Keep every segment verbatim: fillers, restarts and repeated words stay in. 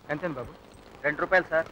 ఎంతేంది బాబు? రెండు రూపాయలు సార్.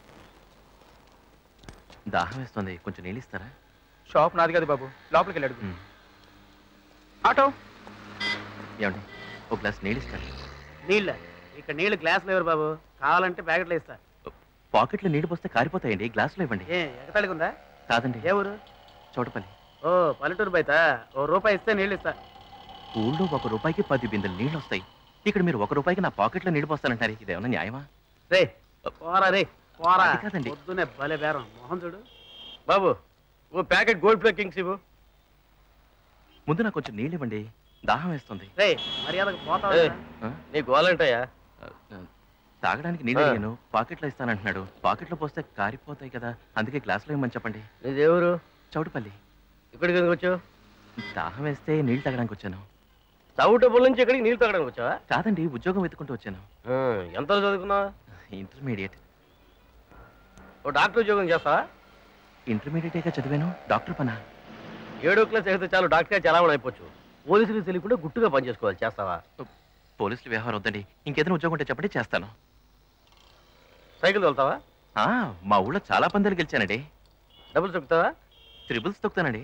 దాహం వేస్తుంది, కొంచెం నీళ్ళు ఇస్తారా? షాప్ నాది కదా బాబు, లోపలికి వెళ్ళాడు. ఆటో ఏమండి ఒక గ్లాస్ నీళ్ళు ఇస్తారు? నీళ్ళ ఇక్కడ నీళ్ళు గ్లాసులు ఎవరు బాబు, కావాలంటే ప్యాకెట్లో ఇస్తా. పాకెట్లో నీళ్ళు పోస్తే కారిపోతాయండి, గ్లాసులో ఇవ్వండి. ఏ ఎగతాళిగా ఉందా? కాదండి. ఏ ఊరు? చోటపల్లి. ఓ పల్లెటూరు బయట ఓ రూపాయి ఇస్తే నీళ్ళు ఇస్తా. ఊళ్ళో ఒక రూపాయికి పది బిందెలు నీళ్ళు వస్తాయి, ఇక్కడ మీరు ఒక రూపాయికి నా పాకెట్లో నీళ్ళు పోస్తానంటారు, ఇదేమన్నా న్యాయమా? రే పోరా రే పోరా. కాదండి, పొద్దునే భలే బేరం. మోహన్ చూడు బాబు, ఓ ప్యాకెట్ గోల్డ్ ప్లే కింగ్స్ ఇవ్వు. ముందు నాకు కొంచెం నీళ్ళు ఇవ్వండి, దాహం వేస్తుంది. రే మర్యాదకు పోతా. నీ గోలంటాయా? తాగడానికి నీళ్ళు అడిగాను, పాకెట్లో ఇస్తానంటున్నాడు. పాకెట్లో పోస్తే కారిపోతాయి కదా, అందుకే గ్లాసులో ఇవ్వమని చెప్పండి. నీది ఎవరు? చౌటుపల్లి. ఇక్కడికి ఎందుకు వచ్చావు? దాహం వేస్తే నీళ్ళు తాగడానికి వచ్చాను. చౌటుపల్లి నుంచి ఇక్కడికి నీళ్ళు తాగడానికి వచ్చావా? కాదండి, ఉద్యోగం వెతుకుంటూ వచ్చాను. ఎంత చదువుకున్నావా? ఇంటర్మీడియట్. ఓ డాక్టర్ ఉద్యోగం చేస్తావా? ఇంటర్మీడియట్గా చదివాను, డాక్టర్ పనా? ఏడో క్లాస్ అయితే చాలు డాక్టర్ చలామణి అయిపోవచ్చు. పోలీసులకు తెలియకుండా గుట్టుగా పనిచేసుకోవాలి, చేస్తావా? పోలీసులు వ్యవహారం వద్దండి, ఇంకేదైనా ఉద్యోగం ఉంటే చెప్పండి, చేస్తాను. సైకిల్ తోలుతావా? మా ఊళ్ళో చాలా పందాలు గెలిచానండి. డబ్బులు తొక్కుతావా? త్రిబుల్స్ తొక్కుతానండి.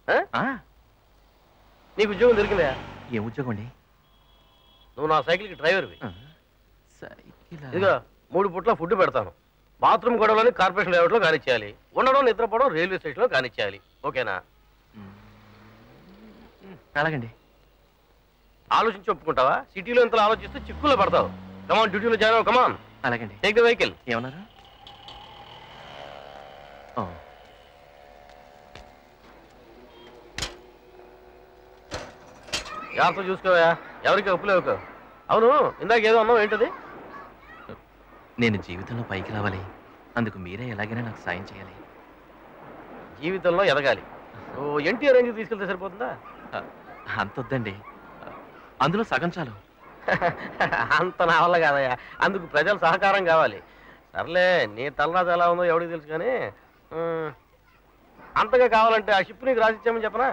నీకు ఉద్యోగం దొరికిందా? ఏం ఉద్యోగం అండి? నువ్వు నా సైకిల్కి డ్రైవర్వి. సైకిల్? ఇదిగో మూడు పుట్ల ఫుడ్ పెడతాను. బాత్రూమ్ గొడవలని కార్పొరేషన్ లేఅవుట్లో కానిచ్చేయాలి, ఉండడం నిద్రపోవడం రైల్వే స్టేషన్లో కానిచ్చేయాలి. ఓకేనా? అలాగండి. ఆలోచించి ఒప్పుకుంటావా? సిటీలో ఇంతలో ఆలోచిస్తే చిక్కుల్లో పడతావు. కమాన్, డ్యూటీలో జాయిన్ అవ్వు. కమాన్. అలాగండి. Take the vehicle. ఏమన్నారు? జాగ్రత్త చూసుకోవా, ఎవరికి అప్పులేవు. అవును, ఇందాక ఏదో అన్నావు, ఏంటది? నేను జీవితంలో పైకి రావాలి, అందుకు మీరే ఎలాగైనా నాకు సాయం చేయాలి. జీవితంలో ఎదగాలి. ఓ ఎన్టీఆర్ రేంజ్కి తీసుకెళ్తే సరిపోతుందా? అంత వద్దండి, అందులో సగం చాలు. అంత నా వల్ల కాదయ్యా, అందుకు ప్రజల సహకారం కావాలి. సర్లే, నీ తలరాజు ఎలా ఉందో ఎవరికి తెలుసు, కానీ అంతగా కావాలంటే ఆ షిప్ నీకు రాసిచ్చామని చెప్పనా?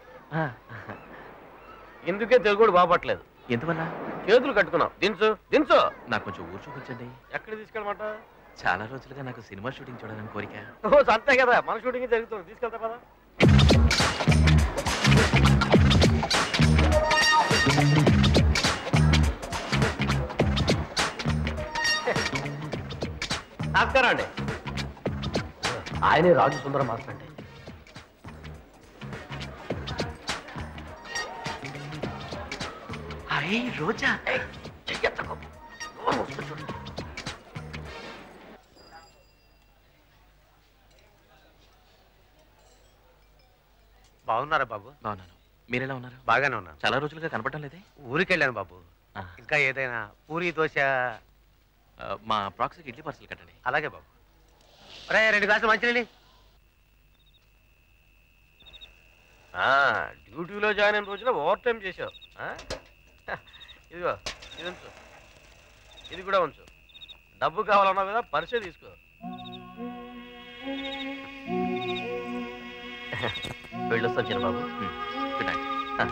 ఇందుకే తెలుగుడు బాపట్లేదు. ఎందువల్ల? చేతులు కట్టుకున్నావు. దించు దించు. నాకు కొంచెం ఊరు చూపించండి. ఎక్కడ తీసుకెళ్ళమాట? చాలా రోజులుగా నాకు సినిమా షూటింగ్ చూడాలని కోరిక. ఓ అంతే కదా, మన షూటింగ్ జరుగుతుంది, తీసుకెళ్తా కదా. నమస్కారం అండి. ఆయనే రాజు సుందరం మాస్టర్ అండి. అరే రోజా, బాగున్నారా బాబు? బాగున్నాను, మీరెలా ఉన్నారు? బాగానే ఉన్నాను. చాలా రోజులుగా కనపడటం లేదే. ఊరికి వెళ్ళాను బాబు. ఇంకా ఏదైనా పూరి దోశ? మా ప్రాక్సీకి ఇడ్లీ పార్సల్ కట్టండి. అలాగే బాబు. అరే రెండు గ్లాసులు మంచినీళ్ళు. డ్యూటీలో జాయిన్ అయిన రోజున ఓవర్ టైం చేసావు. ఇదిగో ఇది ఉంచు, ఇది కూడా ఉంచు. డబ్బు కావాలన్నావు కదా, పరిచయం తీసుకో. వెళ్ళొస్తాను చిన్నబాబు. Good night.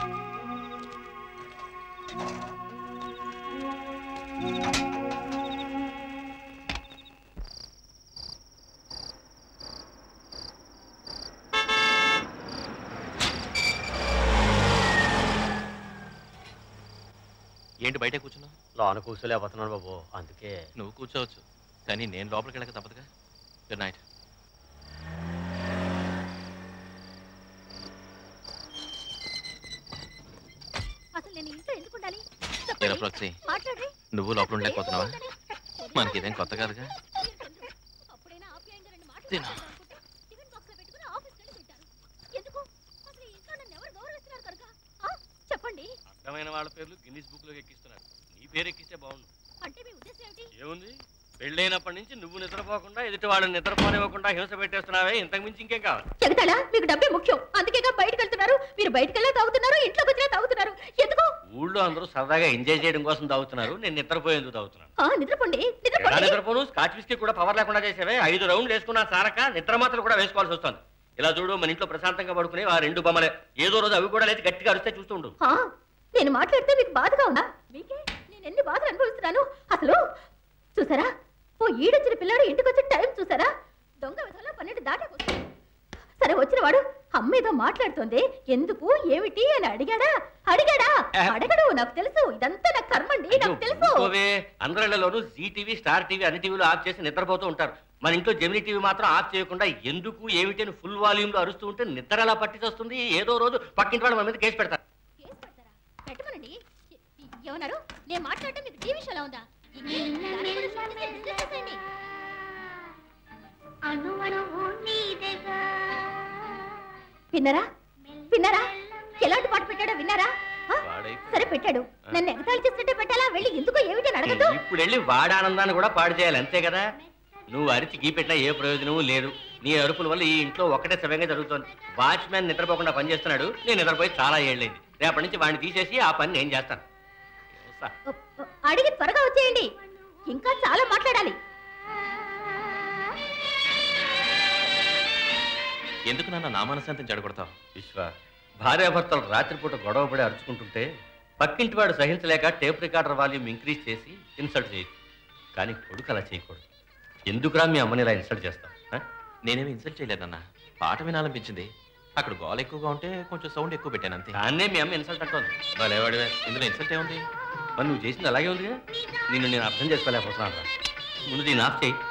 ఏంటి బయట కూర్చున్నావు? లోన కూర్చోలేకపోతున్నాను బాబు, అందుకే. నువ్వు కూర్చోవచ్చు, కానీ నేను లోపలికి వెళ్ళక తప్పదుగా. Good night. నువ్వు లోపల ఉండలేకపోతున్నావా? మనకి ఇదేం కొత్త కాదుగా. అర్థమైన వాళ్ళ పేర్లు గిన్నిస్ బుక్ లో ఎక్కిస్తున్నారు, నీ పేరు ఎక్కిస్తే బాగుండు. ఏముంది, పెళ్ళైనప్పటి నుంచి నువ్వు నిద్రపోకుండా ఎదుటి వాళ్ళని నిద్రపోనివ్వకుండా హింస పెట్టేస్తున్నావే, ఇంతకు మించి ఇంకేం కావాలి? చెగతాళా, మీకు డబ్బే ముఖ్యం, అందుకేగా బయటకు వెళ్తున్నారు. మీరు బయటకు వెళ్ళా తాగుతున్నారు, ఇంట్లోకి వచ్చినా తాగుతున్నారు. ఎందుకు? ఊళ్ళో అందరూ సరదాగా ఎంజాయ్ చేయడం కోసం తాగుతున్నారు, నేను నిద్రపోయేందుకు తాగుతున్నాను. నిద్రపోండి. నిద్రపోను. స్కాచ్ విస్కీ కూడా పవర్ లేకుండా చేసేవే. ఐదు రౌండ్లు వేసుకున్నా సారక నిద్ర మాత్రం కూడా వేసుకోవాల్సి వస్తుంది. ఇలా చూడు, మన ఇంట్లో ప్రశాంతంగా పడుకునే ఆ రెండు బొమ్మలే, ఏదో రోజు అవి కూడా లేచి గట్టిగా అరిస్తే చూస్తూ ఉండు. నేను మాట్లాడితే మీకు బాధగా ఉందా? మీకే నేను ఎన్ని బాధలు అనుభవిస్తున్నాను. అసలు చూసారా? ఓ ఈడొచ్చిన పిల్లాడు ఇంటికి వచ్చిన టైం చూసారా? దొంగ విధంలో పన్నెండు దాటకొస్తుంది. సరే వచ్చిన వాడు అమ్మేదో మాట్లాడుతోంది, ఎందుకు ఏమిటి అని అడిగాడా? అడిగాడా? అడగడు, నాకు తెలుసు. ఇదంతా నా కర్మండి, నాకు తెలుసు. అందరిలోనూ జీ టీవీ, స్టార్ టీవీ అన్ని టీవీలు ఆఫ్ చేసి నిద్రపోతూ ఉంటారు. మన ఇంట్లో జెమినీ టీవీ మాత్రం ఆఫ్ చేయకుండా ఎందుకు ఏమిటి అని ఫుల్ వాల్యూమ్ లో అరుస్తూ ఉంటే నిద్ర ఎలా పట్టిస్తుంది. ఏదో రోజు పక్కింటి వాళ్ళు మన మీద కేసు పెడతారు. కేసు పెడతారా? పెట్టమనండి. ఏమన్నారు? నేను మాట్లాడటం మీకు టీవీ షోలా ఉందా? విన్నారా? విన్నారా? ఎలాంటి పాట పెట్టాడో విన్నారా? సరే పెట్టాడు, నన్ను ఎగతాళి చేస్తుంటే పెట్టాలా? వెళ్ళి ఎందుకో ఏమిటని అడగదు. ఇప్పుడు వెళ్ళి వాడి ఆనందాన్ని కూడా పాడు చేయాలి, అంతే కదా? నువ్వు అరిచి గీ పెట్టినా ఏ ప్రయోజనము లేదు. నీ అరుపుల వల్ల ఈ ఇంట్లో ఒకటే సవ్యంగా జరుగుతోంది. వాచ్మ్యాన్ నిద్రపోకుండా పని చేస్తున్నాడు, నేను నిద్రపోయి చాలా ఏళ్ళైంది. రేపటి నుంచి వాడిని తీసేసి ఆ పని నేను చేస్తాను. అడిగి త్వరగా వచ్చేయండి, ఇంకా చాలా మాట్లాడాలి. ఎందుకు నాన్న నా మనశాంతిని చెడగొడతావు? విశ్వ, భార్యాభర్తలు రాత్రిపూట గొడవ పడి అరుచుకుంటుంటే పక్కింటి వాడు సహించలేక టేప్ రికార్డర్ వాల్యూమ్ ఇంక్రీజ్ చేసి ఇన్సల్ట్ చేయొచ్చు, కానీ కొడుకు అలా చేయకూడదు. ఎందుకురా మీ అమ్మని ఇలా ఇన్సల్ట్ చేస్తావు? నేనేమి ఇన్సల్ట్ చేయలేదన్నా, పాట వినాలనిపించింది. అక్కడ గోల ఎక్కువగా ఉంటే కొంచెం సౌండ్ ఎక్కువ పెట్టాను అంతే. దాన్నే మీ అమ్మ ఇన్సల్ట్ అంటుంది. వాళ్ళేవాడివే, ఇందులో ఇన్సల్ట్ ఏముంది? మరి నువ్వు చేసింది అలాగే ఉందిగా. నిన్ను నేను అర్థం చేసుకోలేకపోతున్నాను రా. ముందు దీన్ని ఆఫ్ చేయి.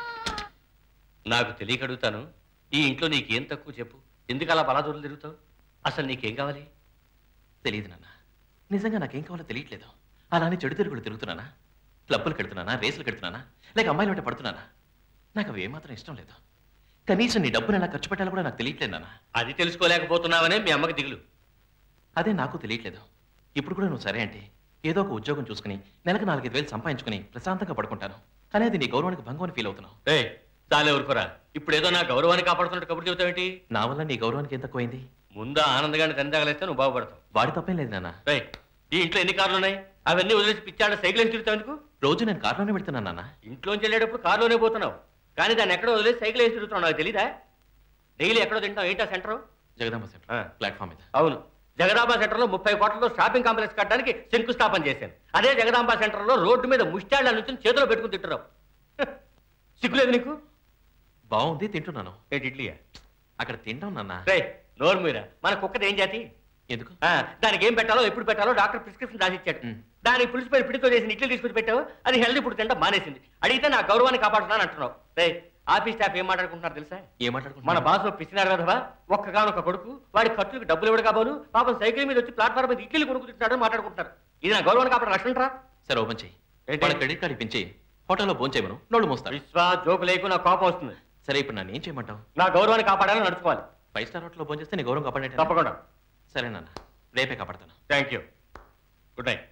నాకు తెలియక అడుగుతాను, ఈ ఇంట్లో నీకేం తక్కువ చెప్పు? ఎందుకు అలా బలాదూరులు తిరుగుతావు? అసలు నీకేం కావాలి? తెలియదు నాన్న, నిజంగా నాకేం కావాలో తెలియట్లేదు. అలానే చెడు తిరుగులు తిరుగుతున్నానా? క్లబ్బులు కడుతున్నానా? రేసులు కడుతున్నానా? లేక అమ్మాయిలు వెంట పడుతున్నానా? నాకు అవి ఏమాత్రం ఇష్టం లేదు. కనీసం నీ డబ్బును ఎలా ఖర్చు పెట్టాలో కూడా నాకు తెలియట్లేదు నాన్న. అది తెలుసుకోలేకపోతున్నావనే మీ అమ్మకి దిగులు. అదే నాకు తెలియట్లేదు. ఇప్పుడు కూడా నువ్వు సరే అంటే ఏదో ఒక ఉద్యోగం చూసుకుని నెలకు నాలుగైదు వేలు సంపాదించుకుని ప్రశాంతంగా పడుకుంటాను. కానీ అది నీ గౌరవానికి భంగం అని ఫీల్ అవుతున్నావు. ఏ చాలే ఊరుకోరా. ఇప్పుడు ఏదో నా గౌరవాన్ని కాపాడుతున్నట్టు కబుర్లు చెబుతావేంటి? నా వల్ల నీ గౌరవానికి ఎంత తక్కువైంది? ముందు ఆనందగాన్ని తందగలేస్తే నువ్వు బాగుపడతావు. వాడి తప్పేం లేదు నాన్న. రే, ఈ ఇంట్లో ఎన్ని కార్లు ఉన్నాయి? అవన్నీ వదిలేసి పిచ్చాడ సైకిల్ వేసి తిరుగుతావు ఎందుకు? రోజు నేను కారులోనే పెడుతున్నాను నాన్న. ఇంట్లోంచి వెళ్ళేటప్పుడు కారులోనే పోతున్నావు, కానీ దాన్ని ఎక్కడో వదిలేసి సైకిల్ వేసి తిరుగుతున్నావు. నాకు తెలీదా? డైలీ ఎక్కడో తింటావు. ఏంటా సెంటర్? జగదాంబ సెంటర్ ప్లాట్ఫామ్ మీద. అవును, జగదాంబ సెంటర్లో ముప్పై కోట్లతో షాపింగ్ కాంప్లెక్స్ కట్టడానికి శంకుస్థాపన చేశాను. అదే జగదాంబ సెంటర్లో రోడ్డు మీద ముష్టాళ్ళ నుంచి చేతిలో పెట్టుకుని తింటున్నావు. సిగ్గులేదు నీకు? బాగుంది, తింటున్నాను. ఏంటి ఇడ్లీయా? అక్కడ తింటాం నాన్న. రే నోరు మీరా. మన కుక్కది ఏం జాతి? ఎందుకు? దానికి ఏం పెట్టాలో ఎప్పుడు పెట్టాలో డాక్టర్ ప్రిస్క్రిప్షన్ రాసిచ్చాడు. దానికి పులిసిపోయి పిడితో చేసిన ఇడ్లీ తీసుకొచ్చి పెట్టావు, అది హెల్త్ ఇప్పుడు తింటా మానేసింది. అడిగితే నా గౌరవాన్ని కాపాడుతున్నాను అంటున్నావు. రే ఆఫీస్ స్టాఫ్ ఏం మాట్లాడుకుంటున్నారు తెలుసా? ఏం మాట్లాడుకుంటున్నారు? మన బాస్ పిచ్చినారు కదవా, ఒక్కగానొక్క కొడుకు, వాడి ఖర్చులకు డబ్బులు ఇవ్వడు కాబోలు, పాపం సైకిల్ మీద వచ్చి ప్లాట్ఫామ్ మీద ఇడ్లీలు కొనుక్కుంటున్నాడు మాట్లాడుకుంటున్నారు. ఇది నా గౌరవాన్ని కాపాడు లక్షణరా? సరే ఓపెన్ చెయ్యి. వాళ్ళ క్రెడిట్ కార్డు ఇప్పించి హోటల్లో భోజనం చేయమను, నోళ్ళు మోస్తారు. విశ్వా, జోకు లేకు నాకు కోపం వస్తుంది. సరే ఇప్పుడు నన్ను ఏం చేయమంటావు? నా గౌరవాన్ని కాపాడాలని నడుచుకోవాలి. ఫైవ్ స్టార్ హోటల్లో భోజనం చేస్తే నీ గౌరవం కాపాడే. తప్పకుండా. సరే నాన్న, రేపే కాపాడతాను. Thank you. Good night.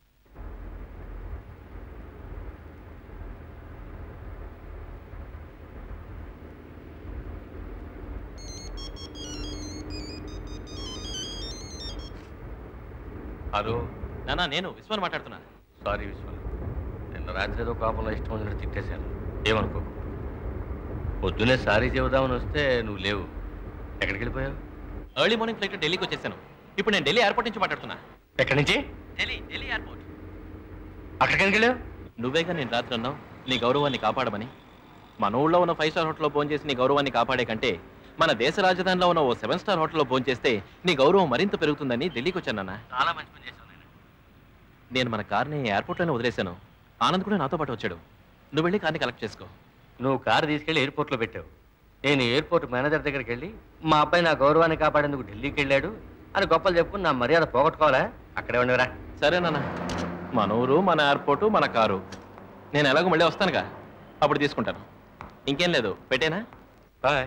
Hello నాన్న, నేను విశ్వాన్ని మాట్లాడుతున్నా. సారీ విశ్వ, నిన్న రాత్రి ఏదో కోపంలో ఇష్టం వచ్చినట్టు తిట్టేశాను, ఏమనుకో. పొద్దునే సారీ చెబుదామని వస్తే నువ్వు లేవు. ఎక్కడికి వెళ్ళిపోయావు? ఎర్లీ మార్నింగ్ ఫ్లైట్ ఢిల్లీకి వచ్చేసాను. ఇప్పుడు నేను ఢిల్లీ ఎయిర్పోర్ట్ నుంచి మాట్లాడుతున్నా. ఎక్కడి నుంచి? ఢిల్లీ ఢిల్లీ ఎయిర్పోర్ట్. అక్కడికి ఎందుకు వెళ్ళావు? నువ్వేగా నేను రాత్రి అన్నావు నీ గౌరవాన్ని కాపాడమని. మన ఊళ్ళో ఉన్న ఫైవ్ స్టార్ హోటల్లో భోజనం చేసి నీ గౌరవాన్ని కాపాడే కంటే మన దేశ రాజధానిలో ఉన్న ఓ సెవెన్ స్టార్ హోటల్లో భోజనం చేస్తే నీ గౌరవం మరింత పెరుగుతుందని ఢిల్లీకి వచ్చానన్నా. చాలా మంచి పని చేశావు. నేను మన కార్ని ఎయిర్పోర్ట్లోనే వదిలేశాను. ఆనంద్ కూడా నాతో పాటు వచ్చాడు. నువ్వు వెళ్ళి కార్ని కలెక్ట్ చేసుకో. నువ్వు కారు తీసుకెళ్ళి ఎయిర్పోర్ట్లో పెట్టావు. నేను ఎయిర్పోర్ట్ మేనేజర్ దగ్గరికి వెళ్ళి మా అబ్బాయి నా గౌరవాన్ని కాపాడేందుకు ఢిల్లీకి వెళ్ళాడు అని గొప్పలు చెప్పుకుని నా మర్యాద పోగొట్టుకోవాలా? అక్కడే ఉండేవరా. సరేనన్నా, మన ఊరు, మన ఎయిర్పోర్టు, మన కారు. నేను ఎలాగో మళ్ళీ వస్తానుగా, అప్పుడు తీసుకుంటాను. ఇంకేం లేదు, పెట్టేనా? బాయ్.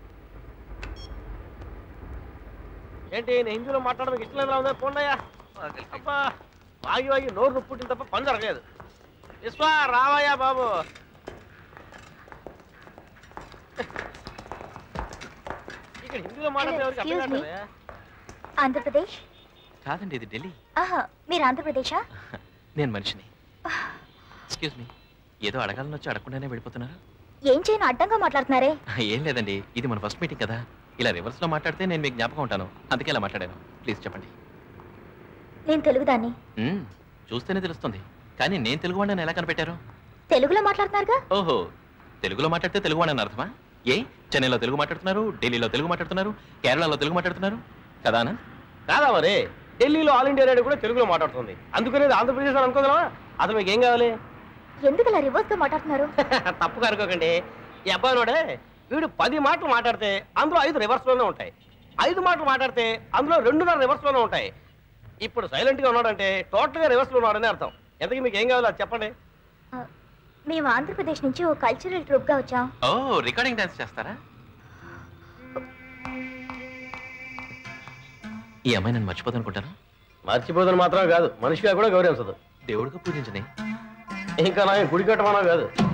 ఏంటి నేను హిందీలో మాట్లాడడానికి ఇష్టం లేదు? పోండయ్యా. అబ్బా వాగి వాగి నోరు నొప్పుంటుంది తప్ప పని జరగలేదు. విశ్వా రావయ్యా బాబు. ఇక్కడ హిందీలో మాట్లాడే ఆంధ్రప్రదేశ్ కాదండి, ఇది ఢిల్లీ. మీరు ఆంధ్రప్రదేశా? నేను మనిషిని. ఎక్స్క్యూజ్ మీ, ఏదో అడగాలని వచ్చి అడగకుండానే వెళ్ళిపోతున్నారు. ఏం చేయను అడ్డంగా మాట్లాడుతున్నారే? ఏం లేదండి, ఇది మన ఫస్ట్ మీటింగ్ కదా. ఇలా రివర్స్లో మాట్లాడితే నేను మీకు జ్ఞాపకం ఉంటాను, అందుకే ఇలా మాట్లాడాను. ప్లీజ్ చెప్పండి. నేను తెలుగుదాన్ని. చూస్తేనే తెలుస్తుంది, కానీ నేను తెలుగు వాడిని ఎలా కనిపెట్టారు? తెలుగులో మాట్లాడుతున్నారుగా. ఓహో, తెలుగులో మాట్లాడితే తెలుగు అని అర్థమా? ఏ చెన్నైలో తెలుగు మాట్లాడుతున్నారు, ఢిల్లీలో తెలుగు మాట్లాడుతున్నారు, కేరళలో తెలుగు మాట్లాడుతున్నారు కదా ఆనంద్? కాదా మరి, ఢిల్లీలో ఆల్ ఇండియా రేడియో కూడా తెలుగులో మాట్లాడుతుంది. అందుకనే ఆంధ్రప్రదేశ్ అని అనుకోగలవా? అసలు మీకు ఏం కావాలి? ఎందుకు అలా రివర్స్ గా మాట్లాడుతున్నారు? తప్పుగా అనుకోకండి. ఈ అబ్బాయి నోడే వీడు పది మాటలు మాట్లాడితే అందులో ఐదు రివర్స్ లోనే ఉంటాయి, ఐదు మాటలు మాట్లాడితే అందులో రెండున్నర రివర్స్ లోనే ఉంటాయి. ఇప్పుడు సైలెంట్ గా ఉన్నాడంటే టోటల్ గా రివర్స్ లో ఉన్నాడని అర్థం. ఎంతకీ మీకు ఏం కావాలి అది చెప్పండి. మేము ఆంధ్రప్రదేశ్ నుంచి ఓ కల్చరల్ ట్రూప్ గా వచ్చాం. ఓ, రికార్డింగ్ డాన్స్ చేస్తారా? ఈ అమ్మాయి నన్ను మర్చిపోదనుకుంటాను. మర్చిపోదని మాత్రమే కాదు, మనిషిగా కూడా గౌరవించదు. దేవుడిగా పూజించని ఇంకా నా గుడి కట్టమన్నా కాదు.